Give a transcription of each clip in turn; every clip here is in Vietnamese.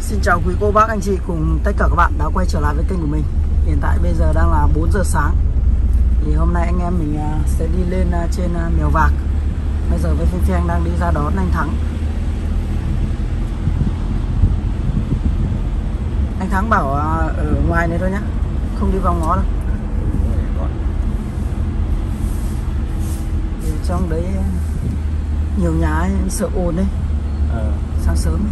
Xin chào quý cô bác anh chị cùng tất cả các bạn đã quay trở lại với kênh của mình. Hiện tại bây giờ đang là 4 giờ sáng. Thì hôm nay anh em mình sẽ đi lên trên Mèo Vạc. Bây giờ với Phi Phi anh đang đi ra đón anh Thắng. Anh Thắng bảo ở ngoài này thôi nhá, không đi vòng ngõ đâu. Thì trong đấy nhiều nhà ấy, sợ ồn đấy. Sáng sớm ấy.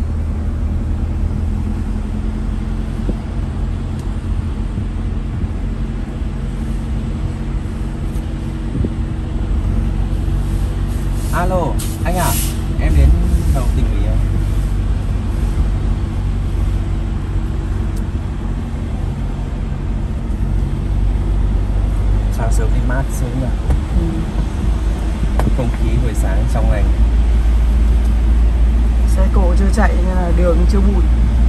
Alo, anh à, em đến đầu tỉnh ủy rồi. Sáng sớm thì mát sớm nhỉ. Không khí buổi sáng trong lành. Xe cộ chưa chạy nên là đường chưa bụi.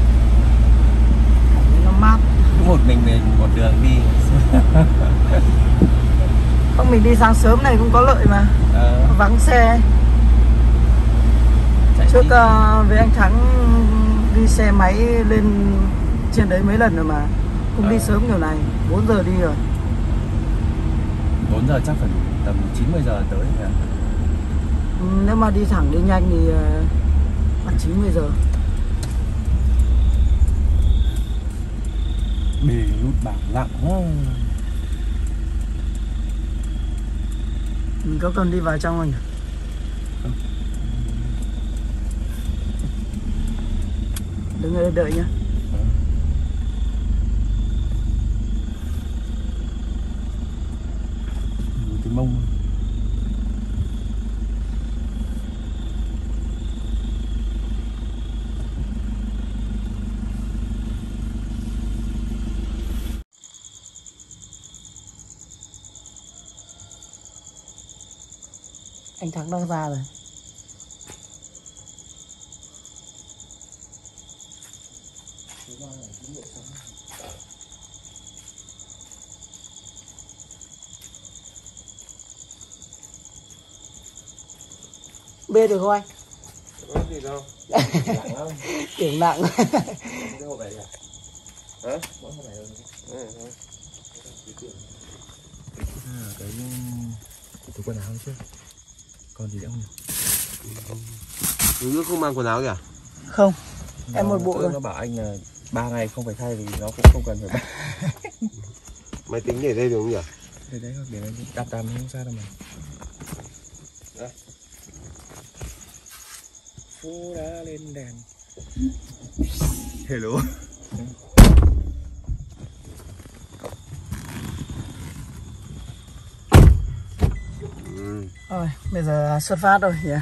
Nó mát. Một mình một đường đi. Không, mình đi sáng sớm này cũng có lợi mà. Vắng xe. Trước với anh Thắng đi xe máy lên trên đấy mấy lần rồi mà cũng đi sớm kiểu này. 4 giờ đi rồi. 4 giờ chắc phải tầm 90 giờ tới nhỉ. Nếu mà đi thẳng đi nhanh thì khoảng 90 giờ. Bề nút bảng lặng quá. Mình có cần đi vào trong không nhỉ? Đứng ở đây đợi nhá. Cái mông. Anh Thắng đang ra rồi. Bê được không anh? Có gì đâu. Tưởng nặng. Cái hộp này à? Hả? Mỗi hộp này rồi. Cái túi quần áo chứ. Còn gì nữa không? Nước không mang quần áo kìa? Không, em một bộ rồi. Nó bảo anh là 3 ngày không phải thay thì nó cũng không cần phải bắt. Máy tính để đây được không nhỉ? Để đấy, để đấy đặt tạm không sao đâu mà. Đây. Phú đã lên đèn. Hello. Rồi, bây giờ xuất phát rồi nhỉ.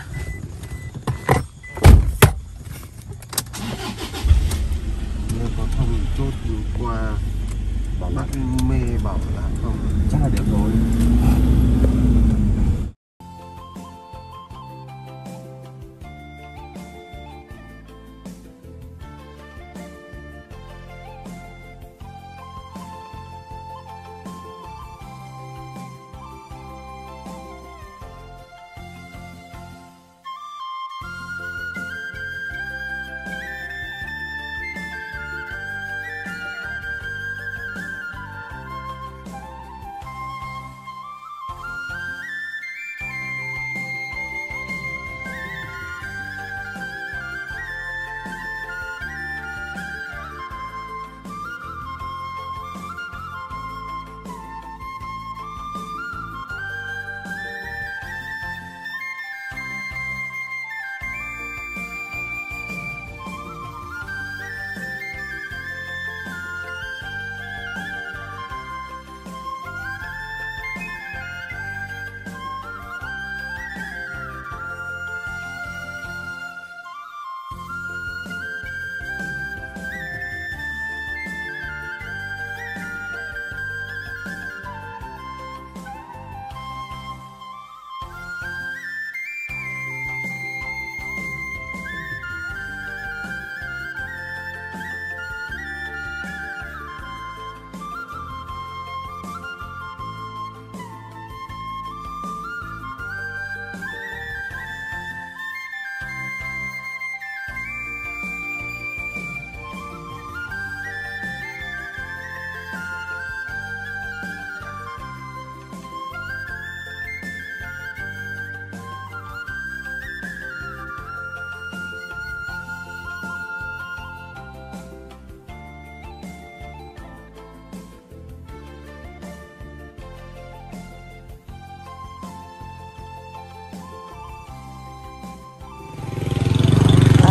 Nếu có thông chốt qua bảo bác mê bảo là không, chắc là được rồi.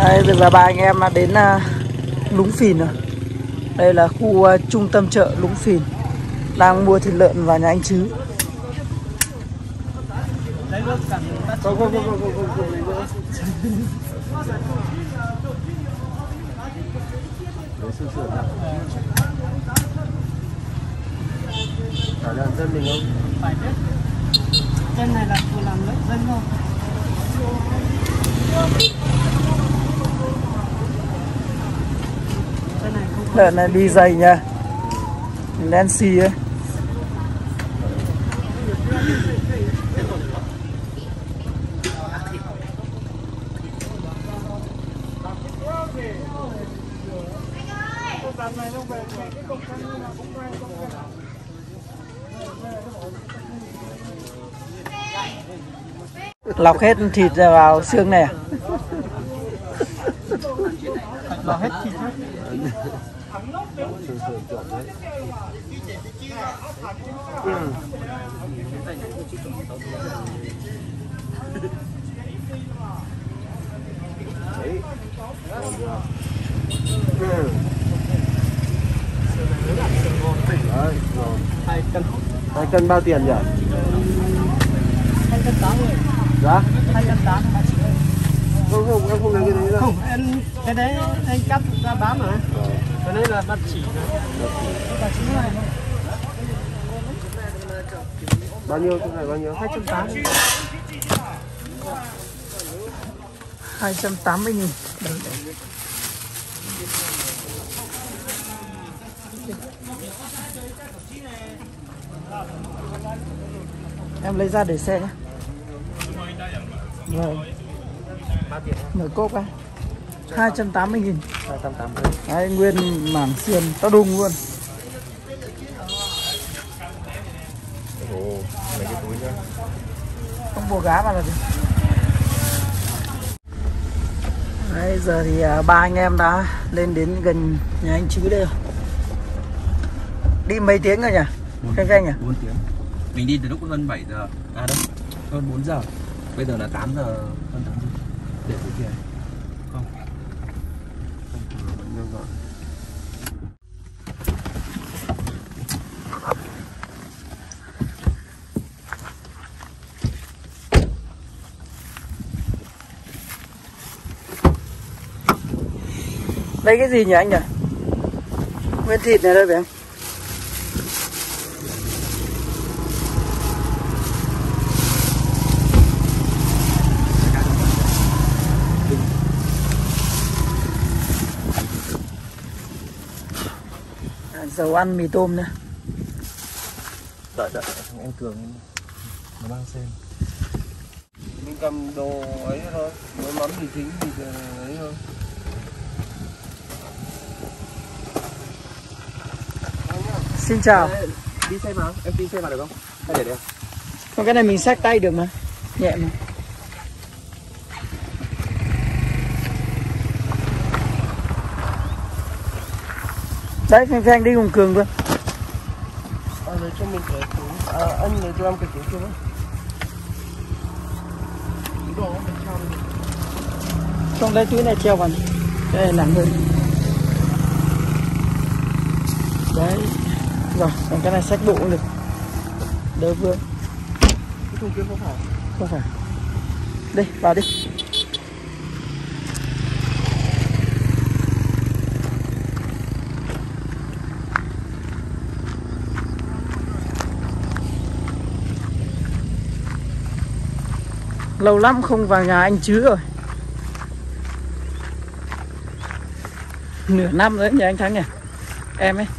Đây, bây giờ ba anh em đã đến Lũng Phìn rồi. Đây là khu trung tâm chợ Lũng Phìn. Đang mua thịt lợn vào nhà anh Chứ. Phải là dân mình không? Phải biết. Trên này là của làm lợn dân thôi. Lợn này đi dày nha. Đen xì ấy. Lọc hết thịt vào xương này à? Lọc hết thịt hết. Hai cân bao tiền nhỉ? 280. Dạ? 280. Không, em không lấy cái đấy đâu. Không, cái đấy anh cắt ra bán mà. Cái đấy là bắt chỉ. Bao nhiêu cái này bao nhiêu? 280. 280.000. Em lấy ra để xe nhé. Rồi. Mở cốp ra. 280.000. 280. Đấy, nguyên mảng sườn to đùng luôn. Ồ, lấy cái túi nhá. Không bổ gá vào là được. Đấy, giờ thì ba anh em đã lên đến gần nhà anh Chứ đây rồi. Đi mấy tiếng rồi nhỉ? Phanh nhỉ? 4 tiếng. Mình đi từ lúc hơn 7 giờ. À đâu, hơn 4 giờ. Bây giờ là 8 giờ, hơn 8 giờ. Để dưới kia. Không. Không gọi. Đây cái gì nhỉ anh nhỉ? Nguyên thịt này đây phải không? Dầu ăn mì tôm nữa. Đợi, em Cường nó mang xem. Mình cầm đồ ấy thôi, mấy mắm thì chính thì ấy thôi. Xin chào. Đi xe vào, em đi xe vào được không? Hay để đây? Còn cái này mình xách tay được mà. Nhẹ mà. Đấy, Phanh đi cùng Cường luôn. Lấy cho mình cái túi. Anh lấy cho em cái túi chưa đấy? Đồ mình cho mình. Trong đây túi này treo vào. Cái này nặng hơn. Đấy. Rồi, còn cái này xách bộ cũng được. Đỡ vương. Cái thùng kia không phải. Không phải. Đi, vào đi. Lâu lắm không vào nhà anh Chứ rồi. Nửa năm rồi nhà anh Thắng nhỉ? Em ấy.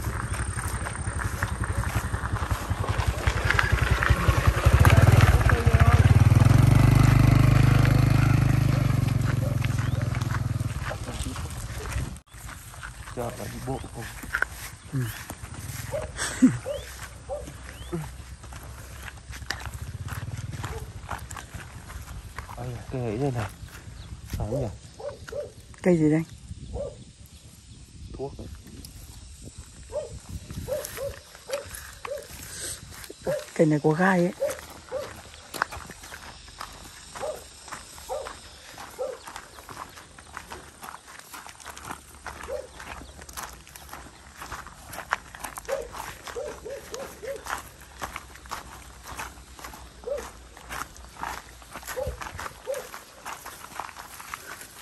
Chờ là đi bộ cùng. Cây ấy đây này. Phải nhỉ? Cây gì đây? Thuốc đấy. Cây này có gai ấy.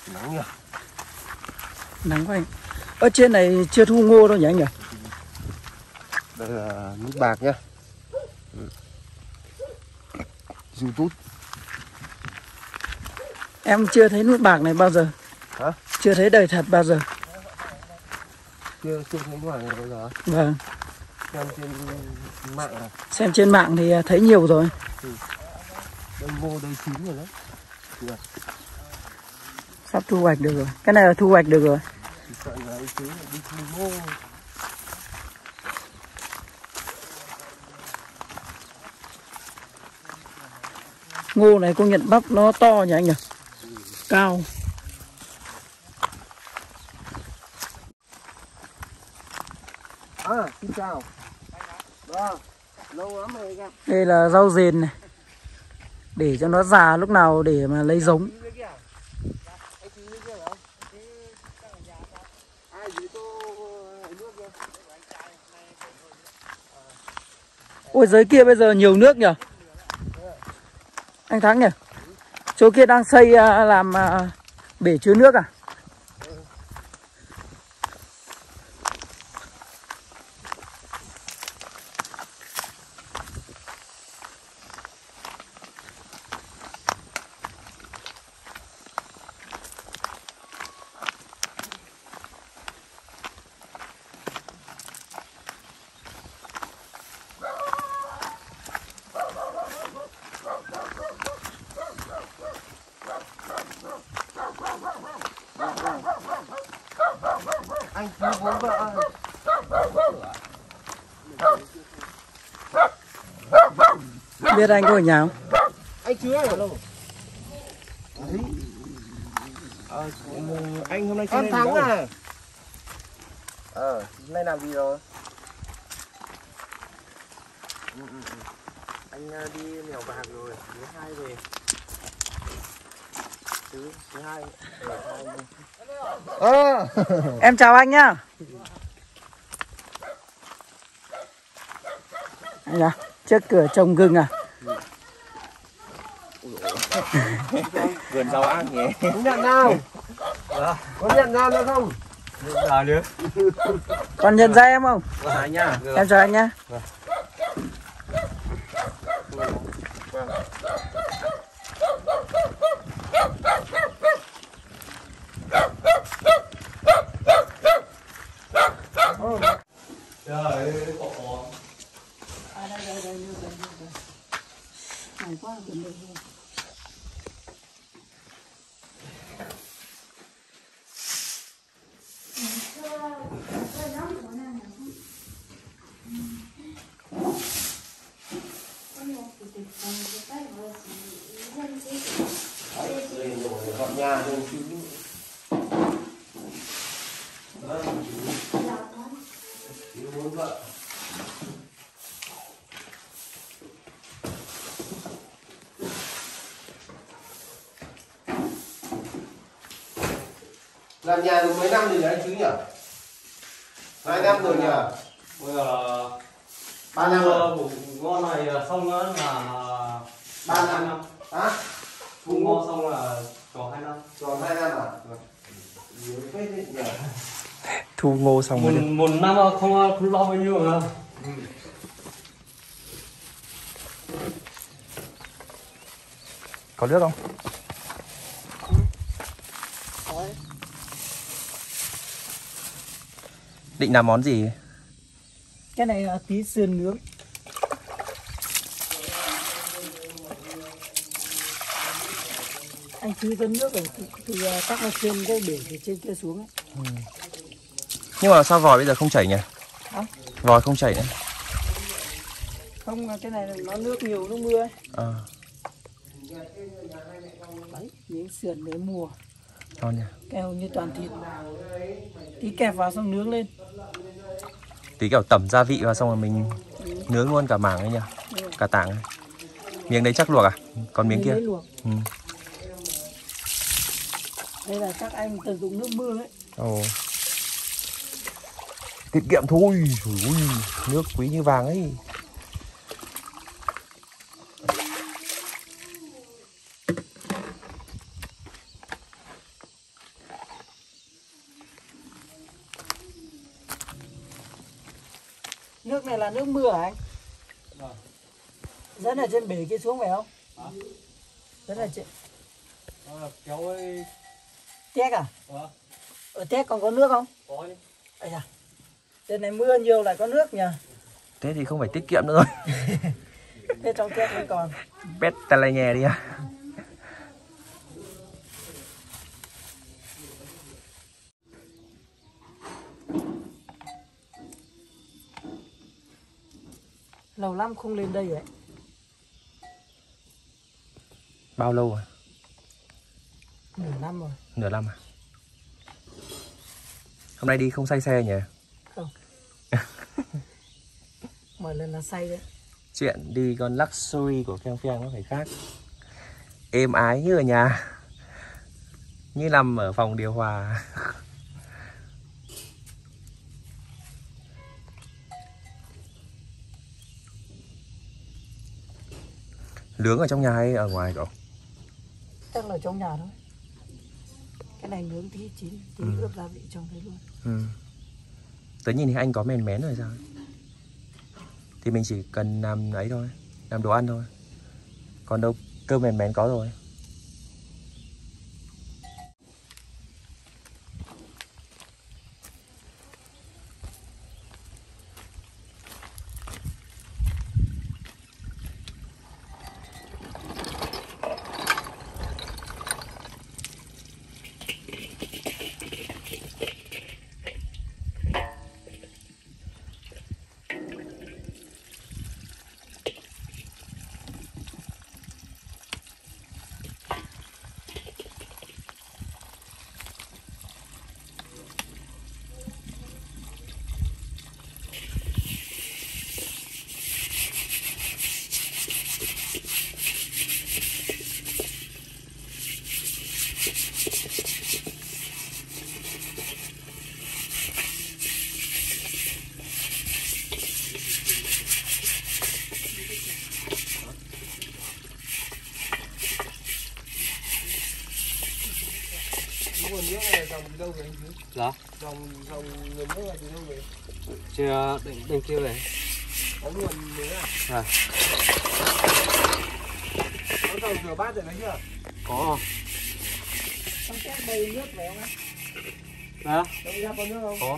Nắng nhỉ. Nắng quá anh. Ở trên này chưa thu ngô đâu nhỉ anh nhỉ? Đây là nước bạc nhá. YouTube. Em chưa thấy nút bạc này bao giờ. Hả? Chưa thấy đời thật bao giờ. Chưa thấy nút bạc này bao giờ. Vâng. Xem trên mạng à? Xem trên mạng thì thấy nhiều rồi. Đây ngô đây chín rồi đấy. Được. Sắp thu hoạch được rồi. Cái này là thu hoạch được rồi. Chỉ sợ là ấy chứ đi thu ngô. Ngô này công nhận bắp nó to nhỉ anh nhỉ? Cao. Xin chào. Vâng, lâu lắm rồi anh. Đây là rau dền này. Để cho nó già lúc nào để mà lấy giống. Ôi dưới kia bây giờ nhiều nước nhỉ? Anh Thắng nhỉ? Chỗ kia đang xây làm bể chứa nước à? Anh cứu bố vợ. Biết anh có ở nhà không? Anh chưa. Anh hôm nay Em Thắng à? Hôm nay làm gì rồi? Anh đi mèo vạc rồi, thứ hai về. Thứ hai. Em chào anh nhá. Đây là trước cửa trồng gừng à? Vườn rau ăn nhỉ? Có nhận nào? Có nhận ra nữa không? Giờ nữa. Còn nhận ra em không? Anh nhá. Em chào anh nhá. Dọn nhà rồi chứ. Muốn vợ. Làm nhà được mấy năm rồi nhỉ anh chứ nhỉ? 2 năm rồi nhỉ? Bây giờ 3 năm rồi. bụng ngon này xong nữa là 3 năm. Hả? bụng ngon xong là tròn 2 năm. Tròn 2 năm à? Nhiều phết đấy nhỉ? Thu ngô xong rồi. Một năm không lo bao nhiêu mà. Có nước không? Định làm món gì? Cái này là tí sườn nướng. Anh cứ dẫn nước ở thì tắc ở trên cái bể từ trên kia xuống ấy. Nhưng mà sao vòi bây giờ không chảy nhỉ? Hả? Vòi không chảy nữa. Không, cái này nó nước nhiều, nước mưa ấy. Đấy, miếng sườn để mùa. Ngon nhỉ? Cái hầu như toàn thịt. Tí kẹp vào xong nướng lên. Tí kiểu tẩm gia vị vào xong rồi mình nướng luôn cả mảng ấy nhỉ? Cả tảng ấy. Miếng đấy chắc luộc à? Còn miếng kia? Luộc. Đây là các anh tận dụng nước mưa ấy. Ồ. Tiết kiệm thôi. Trời ơi, nước quý như vàng ấy. Nước này là nước mưa hả anh? Dẫn ở trên bể kia xuống phải không? Dẫn ở trên... kéo ấy. Téc à? Ở Téc còn có nước không? Có chứ. Ây da. Trên này mưa nhiều lại có nước nhỉ? Thế thì không phải tiết kiệm nữa rồi. Thế trong Téc vẫn còn. Bét ta lại nhè đi à. Lâu lắm không lên đây rồi. Bao lâu rồi? Nửa năm rồi. Nửa năm à? Hôm nay đi không say xe nhỉ? Không. Mỗi lần là say đấy. Chuyện đi con luxury của Pheng Pheng nó phải khác. Êm ái như ở nhà, như nằm ở phòng điều hòa. Nướng ở trong nhà hay ở ngoài cậu? Chắc là trong nhà thôi. Cái này nướng tí chín, tí ướp gia vị trong đấy luôn. Tớ nhìn thấy anh có mèn mén rồi sao? Thì mình chỉ cần làm ấy thôi, làm đồ ăn thôi. Còn đâu cơm mèn mén có rồi. Nguồn nước này dòng từ đâu về anh chứ? Dạ. Dòng nguồn nước là từ đâu về? Chưa định kia về. Có nguồn nữa à? À. Có dầu rửa bát rồi đấy chưa? Có. Trong Téc đầy nước phải không anh? Dạ. Đâu ra có nước không? Có.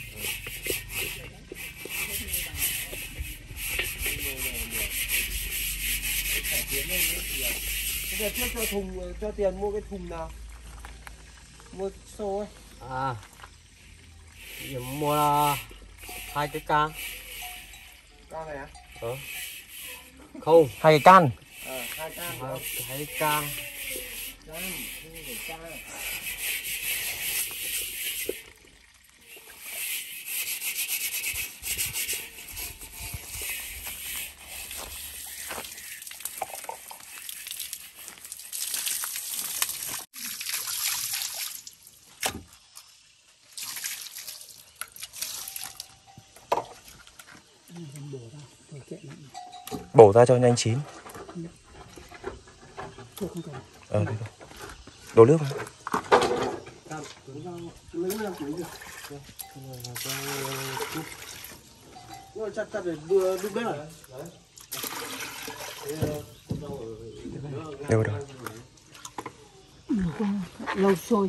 Bây giờ trước cho thùng, cho tiền mua cái thùng nào? Mua xô ấy. À. Điểm mua là 2 cái can. Can này à? Không. 2 cái can. 2 can phải không? 2 can. Can, không phải can. Bổ ra cho nhanh chín. Thôi không cần. Thế thôi. Đổ nước vào. Rồi chặt để đưa đun bếp à? Đều rồi. Lâu sôi.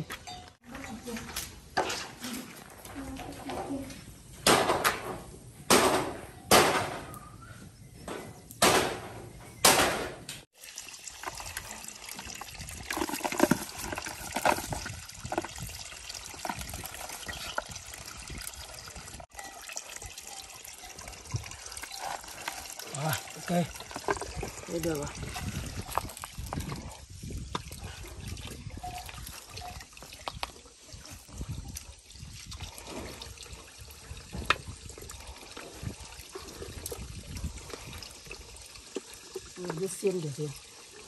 Ok. Thế được rồi. Biết xiên được rồi.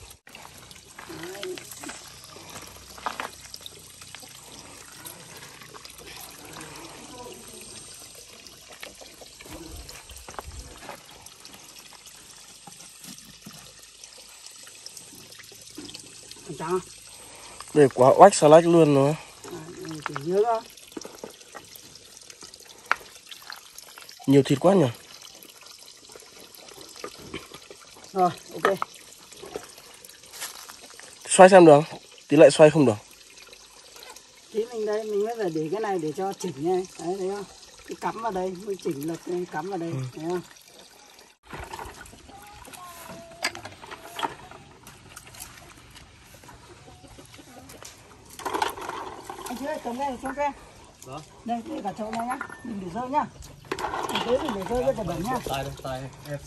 Chả. Để quả oách xà lách luôn nữa. Nhớ đó. Nhiều thịt quá nhỉ? Rồi, ok. Xoay xem được không? Tí lại xoay không được. Tí mình đây, mình mới phải để cái này để cho chỉnh nha. Đấy, thấy không? Cứ cắm vào đây, mới chỉnh lật cắm vào đây, thấy không? Anh chưa cầm cái này xuống cái. Đây, đây cả chỗ này nhá. Mình để rơi nhá. Thế mình để rơi rất là bẩn nhá. Tay em.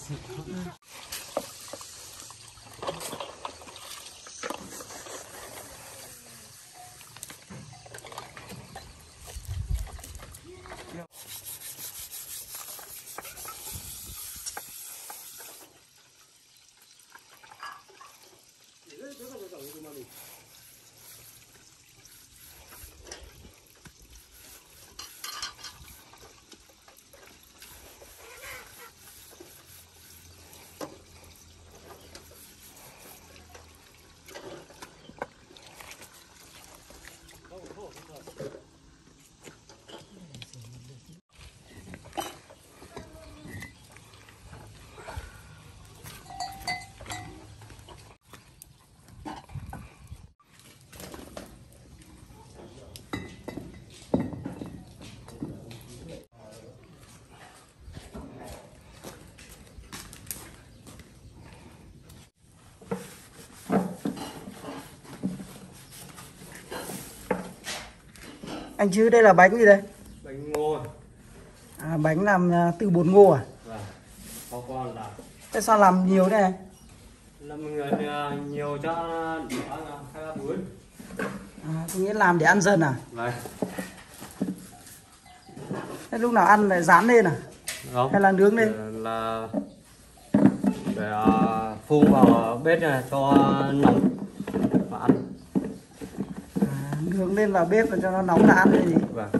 Anh chứ đây là bánh gì đây? Bánh ngô. À, bánh làm từ bột ngô à? Vâng. Có con là. Thế sao làm nhiều thế này? Làm nhiều cho để ăn 2-3 bữa. À, có nghĩa làm để ăn dần à? Vâng. Thế lúc nào ăn lại rán lên à? Không. Hay là nướng lên? Là để phun vào bếp này cho nóng và ăn. À, nướng lên vào bếp và cho nó nóng là ăn hay gì? Vâng.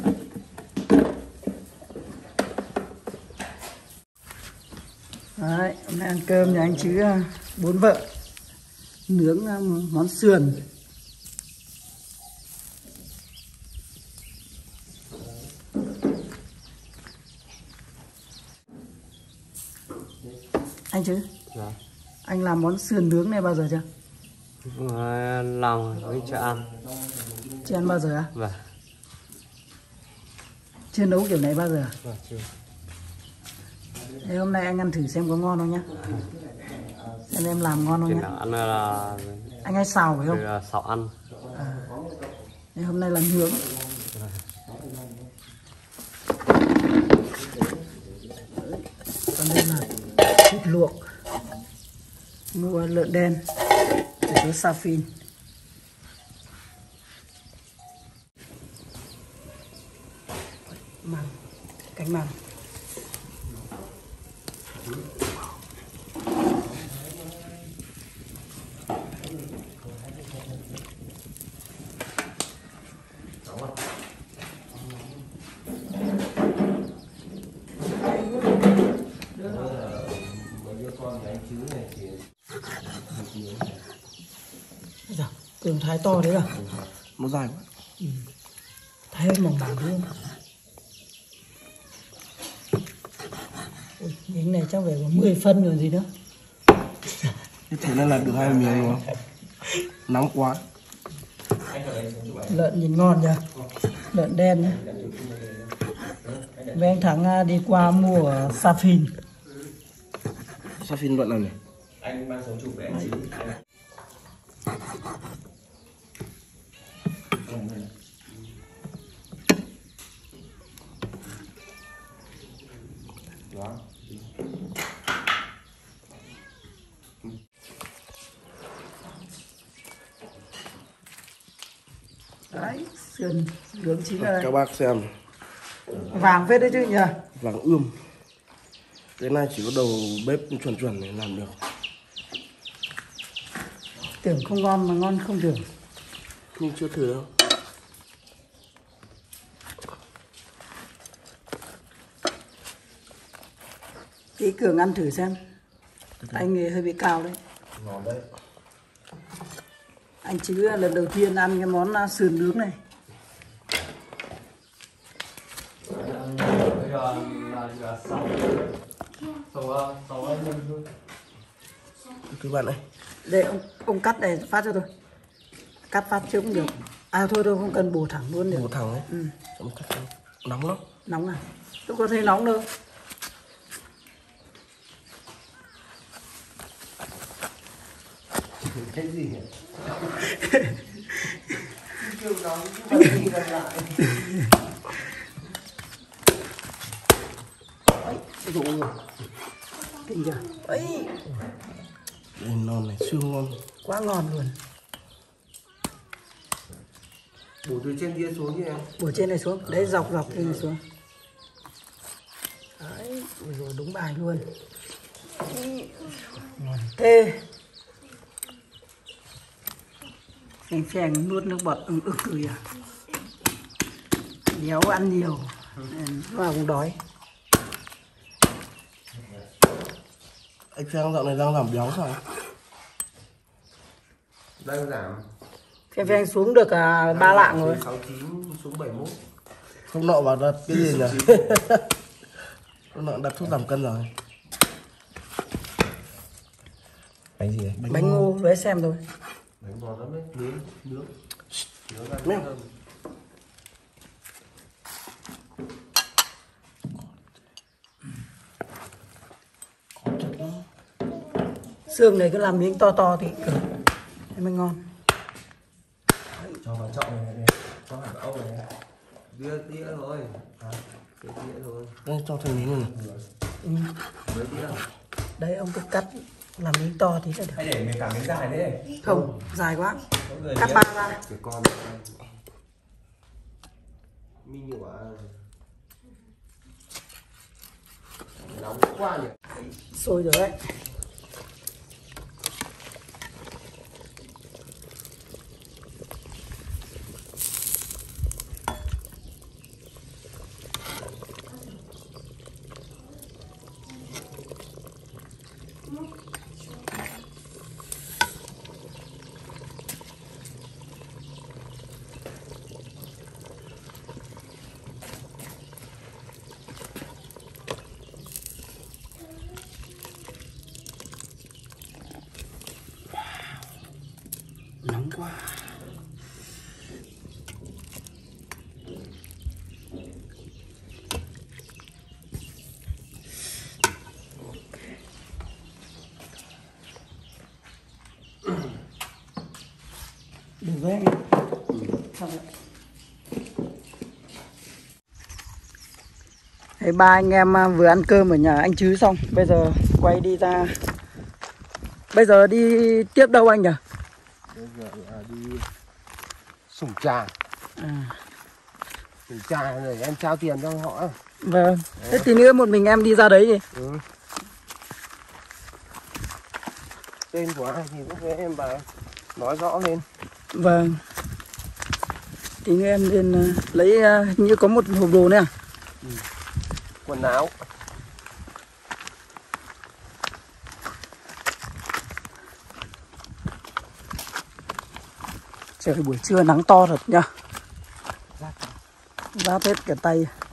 Đấy, hôm nay ăn cơm nhà anh chứ bốn vợ nướng món sườn. Anh chứ? Dạ. Anh làm món sườn nướng này bao giờ chưa? Làm với cho ăn. Chưa ăn bao giờ à? Vâng. Chưa nấu kiểu này bao giờ à? Vâng, chưa. Thế hôm nay anh ăn thử xem có ngon không nhá. Xem em làm ngon không Trên nhá. đảo ăn là Anh hay xào phải không? là xào ăn. À. Thế hôm nay là nướng. Còn đây là thịt luộc. Mua lợn đen để có sa phin. Măng, cánh măng. Tường thái to đấy à? Nó dài quá. Thái hơi mỏng mỏng luôn. Ui, miếng này chắc phải có 10 phân rồi gì nữa. Thế thế là làm được 2 miếng đúng không? Nóng quá. Lợn nhìn ngon nhỉ? Lợn đen nhá. Với anh Thắng đi qua mua ở Sa Phin. Sa Phin loại nào nhỉ? Anh mang xuống chụp với anh chứ. Đấy, sườn nướng chín rồi. Các bác xem. Vàng phết đấy chứ nhỉ? Vàng ươm. Cái này chỉ có đầu bếp chuẩn chuẩn để làm được. Tưởng không ngon mà ngon không tưởng. Nhưng chưa thử đâu. Tí Cường ăn thử xem. Anh ấy hơi bị cao đấy. Ngon đấy. Anh chứ lần đầu tiên ăn cái món sườn nướng này. Các bạn ơi. Để ông cắt này phát cho tôi. Cắt phát trước cũng được. À thôi thôi không cần bổ thẳng luôn được. Bổ thẳng ấy. Ừ. Ông cắt nóng lắm. Nóng à? Tôi có thấy nóng đâu. Cái gì nhỉ? Kêu nóng gì gần lại. Dụ rồi. Kinh chưa? Ấy. Đây non này, xương ngon. Quá ngon luôn. Bổ từ trên kia xuống như em. Bổ trên này xuống. Đấy dọc dọc trên này xuống. Đấy, ui dồi, đúng bài luôn. Ngon thế. Phèn phèn nuốt nước bọt ưng ực cười à. Béo ăn nhiều. Lúc nào cũng đói. Anh Trang dạo này đang giảm béo sao? Đang giảm. Phèn phèn xuống được 3 lạng rồi. 69 xuống 71. Không nợ vào đặt cái gì nhỉ? Không nợ đặt thuốc giảm cân rồi. Bánh gì đấy? Bánh ngô với xem thôi. Bánh ngọt lắm đấy, nướng, nướng. Mèo. Xương này cứ làm miếng to to thì cực. Thế mới ngon. Cho vào chậu này, cho hẳn ốc này. Đĩa thôi. Đĩa thôi. Đây, cho thành miếng này. Ừ. Với đĩa. Đấy ông cứ cắt làm miếng to thì sẽ được. Hay để mình cả miếng dài đấy. Không, dài quá. Cắt ba ra. Cái con mình nhủ à. Nóng quá nhỉ. Sôi rồi đấy. Nóng quá. Được với anh. Thấy ba anh em vừa ăn cơm ở nhà anh Chứ xong, bây giờ quay đi ra. Bây giờ đi tiếp đâu anh nhỉ? Bây giờ là đi Sủng Trà. Sủng Trà rồi em trao tiền cho họ. Vâng. Thế tí nữa một mình em đi ra đấy gì? Ừ. Tên của ai thì lúc đấy em bảo nói rõ lên. Vâng. Tí nữa em lên lấy như có một hộp đồ nữa à? Quần áo. Trời buổi trưa nắng to thật nhá. Rát hết cả tay.